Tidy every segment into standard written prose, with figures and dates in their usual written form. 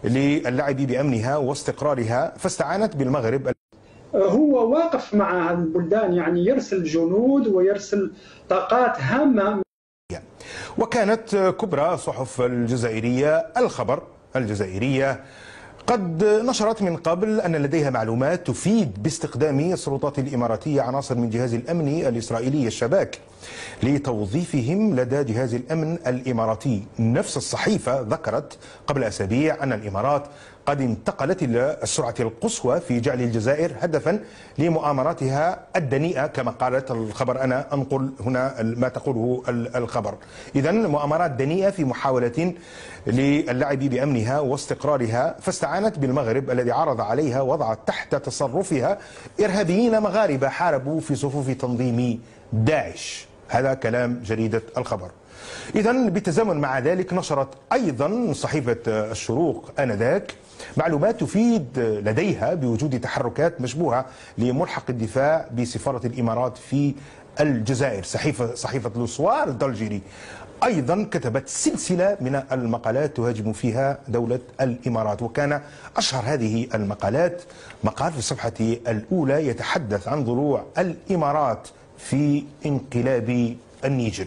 للعب بأمنها واستقرارها، فاستعانت بالمغرب. هو واقف مع البلدان، يعني يرسل جنود ويرسل طاقات هامة. وكانت كبرى صحف الجزائرية الخبر الجزائرية قد نشرت من قبل أن لديها معلومات تفيد باستخدام السلطات الإماراتية عناصر من جهاز الأمن الإسرائيلي الشباك لتوظيفهم لدى جهاز الأمن الإماراتي. نفس الصحيفة ذكرت قبل أسابيع أن الإمارات قد انتقلت إلى السرعة القصوى في جعل الجزائر هدفا لمؤامراتها الدنيئة كما قالت الخبر. أنا أنقل هنا ما تقوله الخبر. إذن مؤامرات دنيئة في محاولة للعب بأمنها واستقرارها، فاستعانت بالمغرب الذي عرض عليها وضع تحت تصرفها إرهابيين مغاربة حاربوا في صفوف تنظيم داعش. هذا كلام جريدة الخبر. إذن بالتزامن مع ذلك نشرت أيضا صحيفة الشروق آنذاك معلومات تفيد لديها بوجود تحركات مشبوهة لملحق الدفاع بسفارة الإمارات في الجزائر. صحيفة لوسوار الدلجيري أيضا كتبت سلسلة من المقالات تهاجم فيها دولة الإمارات، وكان أشهر هذه المقالات مقال في الصفحة الأولى يتحدث عن ضلوع الإمارات في انقلاب النيجر.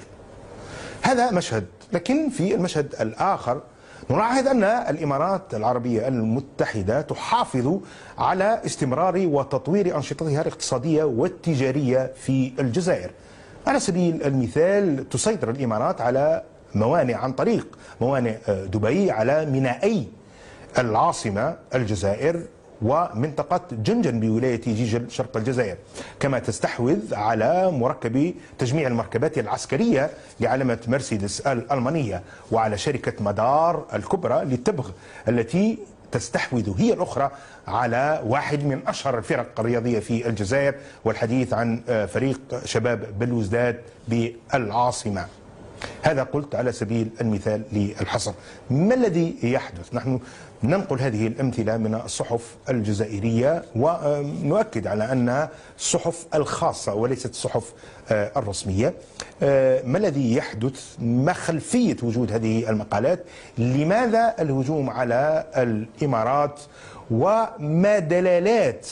هذا مشهد، لكن في المشهد الآخر نلاحظ أن الإمارات العربية المتحدة تحافظ على استمرار وتطوير أنشطتها الاقتصادية والتجارية في الجزائر. على سبيل المثال تسيطر الإمارات على موانئ عن طريق موانئ دبي على مينائي العاصمة الجزائر ومنطقة جنجن بولاية جيجل شرق الجزائر، كما تستحوذ على مركب تجميع المركبات العسكرية لعلامة مرسيدس الألمانية وعلى شركة مدار الكبرى للتبغ التي تستحوذ هي الأخرى على واحد من أشهر الفرق الرياضية في الجزائر، والحديث عن فريق شباب بلوزداد بالعاصمة. هذا قلت على سبيل المثال للحصر. ما الذي يحدث؟ نحن ننقل هذه الأمثلة من الصحف الجزائرية ونؤكد على أنها الصحف الخاصة وليست الصحف الرسمية. ما الذي يحدث؟ ما خلفية وجود هذه المقالات؟ لماذا الهجوم على الإمارات؟ وما دلالات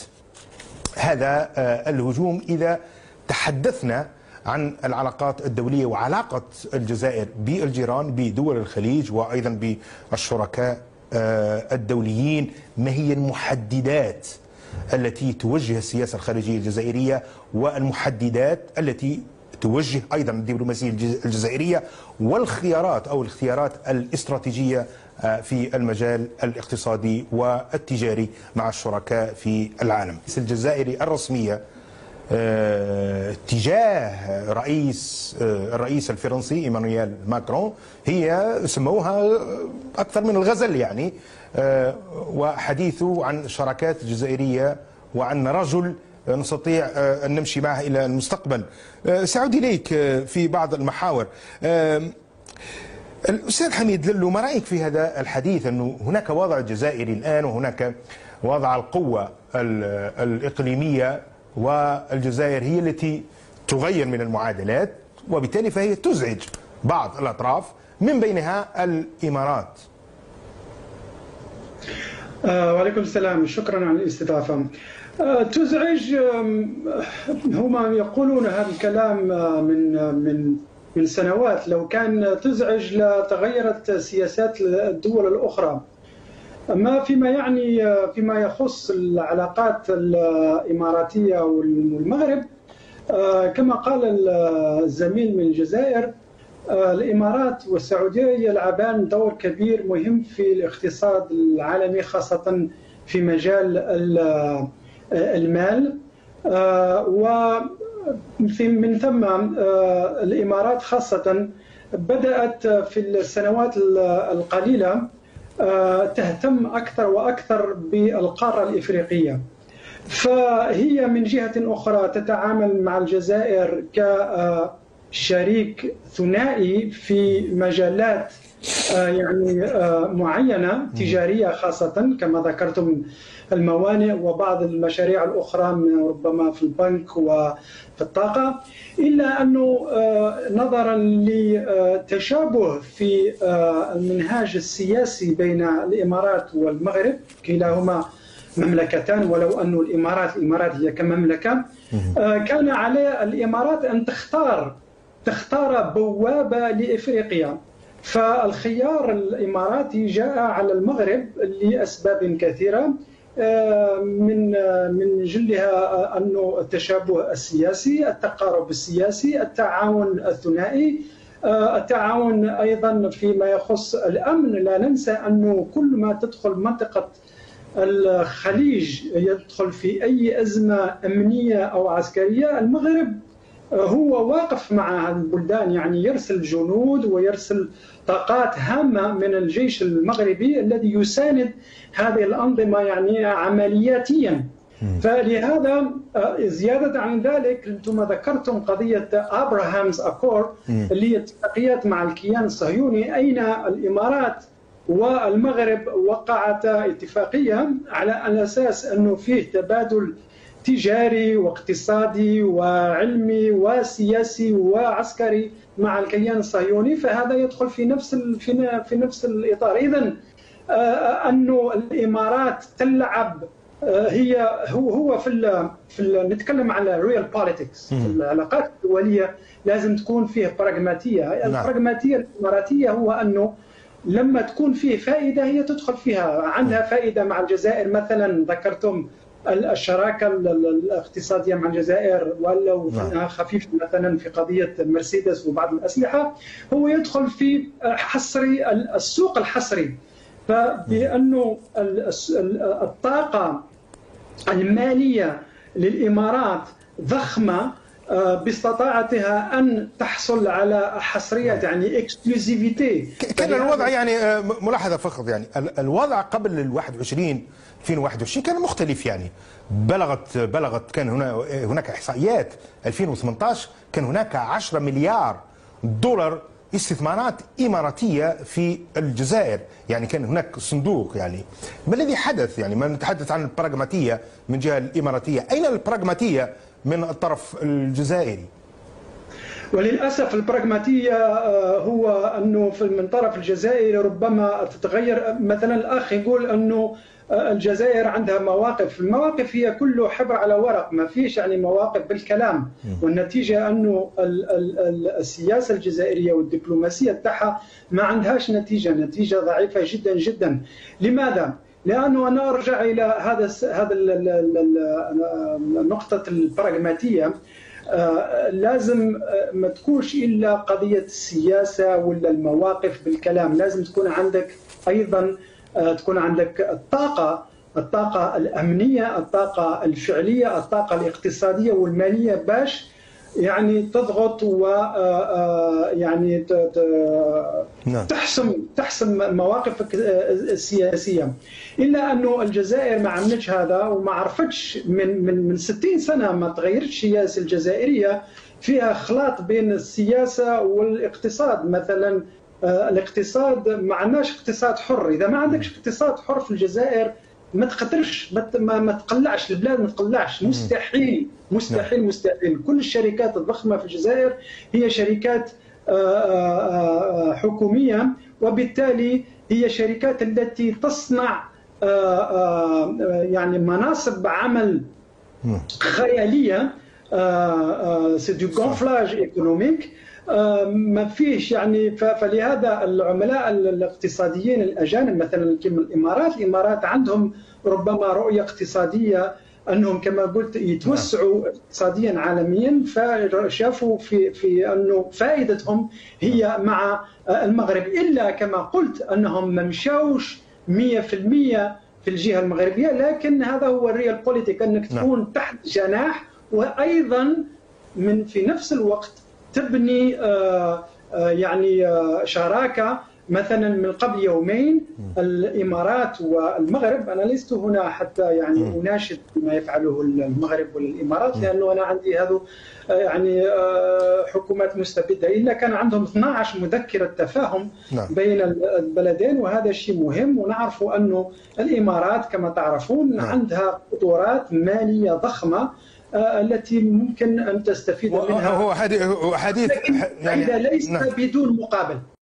هذا الهجوم إذا تحدثنا عن العلاقات الدولية وعلاقة الجزائر بالجيران بدول الخليج وأيضا بالشركاء الدوليين؟ ما هي المحددات التي توجه السياسة الخارجية الجزائرية والمحددات التي توجه أيضا الدبلوماسية الجزائرية والخيارات أو الاختيارات الاستراتيجية في المجال الاقتصادي والتجاري مع الشركاء في العالم؟ الجزائري الرسمية تجاه الرئيس الفرنسي ايمانويل ماكرون هي سموها اكثر من الغزل يعني، وحديثه عن شراكات جزائرية وعن رجل نستطيع ان نمشي معه الى المستقبل. سأعود اليك في بعض المحاور. الأستاذ حميد للو، ما رأيك في هذا الحديث أنه هناك وضع جزائري الآن وهناك وضع القوة الإقليمية والجزائر هي التي تغير من المعادلات وبالتالي فهي تزعج بعض الأطراف من بينها الإمارات؟ وعليكم السلام، شكرا على الاستضافة. تزعج، هم يقولون هذا الكلام من سنوات. لو كان تزعج لتغيرت سياسات الدول الأخرى. أما فيما يخص العلاقات الإماراتية والمغرب، كما قال الزميل من الجزائر، الإمارات والسعودية يلعبان دور كبير مهم في الاقتصاد العالمي، خاصة في مجال المال. ومن ثم الإمارات خاصة بدأت في السنوات القليلة تهتم أكثر وأكثر بالقارة الإفريقية، فهي من جهة أخرى تتعامل مع الجزائر كشريك ثنائي في مجالات يعني معينة تجارية، خاصة كما ذكرتم الموانئ وبعض المشاريع الأخرى ربما في البنك وفي الطاقة، إلا أنه نظرا لتشابه في المنهاج السياسي بين الإمارات والمغرب، كلاهما مملكتان ولو أن الإمارات هي كمملكة، كان على الإمارات أن تختار بوابة لإفريقيا. فالخيار الإماراتي جاء على المغرب لأسباب كثيرة، من جلها أنه التشابه السياسي، التقارب السياسي، التعاون الثنائي، التعاون أيضا فيما يخص الأمن. لا ننسى أنه كل ما تدخل منطقة الخليج يدخل في أي أزمة أمنية أو عسكرية، المغرب هو واقف مع البلدان، يعني يرسل جنود ويرسل طاقات هامة من الجيش المغربي الذي يساند هذه الأنظمة يعني عملياتيا. فلهذا زيادة عن ذلك أنتم ذكرتم قضية أبراهامز أكورد اللي هي اتفاقيات مع الكيان الصهيوني، أين الإمارات والمغرب وقعتا اتفاقية على أساس أنه فيه تبادل تجاري واقتصادي وعلمي وسياسي وعسكري مع الكيان الصهيوني، فهذا يدخل في نفس الإطار. إذن أنه الإمارات تلعب هو نتكلم على ريال بوليتكس، في العلاقات الدولية لازم تكون فيه براغماتية. البراغماتية الإماراتية هو أنه لما تكون فيه فائدة هي تدخل فيها. عندها فائدة مع الجزائر مثلا، ذكرتم الشراكة الاقتصادية مع الجزائر، ولو خفيف مثلا في قضية مرسيدس وبعض الأسلحة، هو يدخل في حصري السوق الحصري. فبأنه الطاقة المالية للإمارات ضخمة باستطاعتها أن تحصل على حصرية يعني اكسكلوزيفيتي. كان الوضع يعني ملاحظة فقط، يعني الوضع قبل 2021 كان مختلف، يعني بلغت كان هناك إحصائيات 2018 كان هناك 10 مليار دولار استثمارات إماراتية في الجزائر، يعني كان هناك صندوق. يعني ما الذي حدث؟ يعني ما نتحدث عن البراغماتية من جهة الإماراتية، أين البراغماتية من الطرف الجزائري؟ وللأسف البراغماتية هو أنه من طرف الجزائر ربما تتغير. مثلا الأخ يقول أنه الجزائر عندها مواقف، المواقف هي كله حبر على ورق، ما فيش يعني مواقف بالكلام. والنتيجة أنه السياسة الجزائرية والدبلوماسية تاعها ما عندهاش نتيجة ضعيفة جدا جدا. لماذا؟ لأنه أنا أرجع إلى هذا نقطة البراغماتية. لازم ما تكونش إلا قضية السياسة ولا المواقف بالكلام، لازم تكون عندك أيضا تكون عندك الطاقة الأمنية، الطاقة الفعلية، الطاقة الاقتصادية والمالية باش يعني تضغط و يعني تحسم مواقفك السياسية. إلا أنه الجزائر ما عملتش هذا وما عرفتش من 60 سنة ما تغيرتش السياسة الجزائرية، فيها خلاط بين السياسة والاقتصاد. مثلا الاقتصاد ما عندناش اقتصاد حر. إذا ما عندكش اقتصاد حر في الجزائر ما تقدرش ما تقلعش البلاد، ما تقلعش، مستحيل مستحيل مستحيل. كل الشركات الضخمة في الجزائر هي شركات حكومية، وبالتالي هي شركات التي تصنع يعني مناصب عمل خيالية، سي دو غونفلاج ايكونوميك ما فيش يعني. فلهذا العملاء الاقتصاديين الأجانب مثلا كما الإمارات عندهم ربما رؤية اقتصادية أنهم كما قلت يتوسعوا اقتصاديا عالميا، فشافوا في أنه فائدتهم هي مع المغرب. إلا كما قلت أنهم ما مشاوش 100% في الجهة المغربية، لكن هذا هو الريال بوليتيك، أنك تكون تحت جناح وأيضا في نفس الوقت تبني يعني شراكة مثلا من قبل يومين الامارات والمغرب، انا لست هنا حتى يعني اناشد ما يفعله المغرب والامارات، لانه انا عندي هذا يعني حكومات مستبده، الا كان عندهم 12 مذكره تفاهم بين البلدين، وهذا شيء مهم. ونعرف انه الامارات كما تعرفون عندها قدرات ماليه ضخمه التي ممكن ان تستفيد منها، هو حديث يعني ليس بدون مقابل.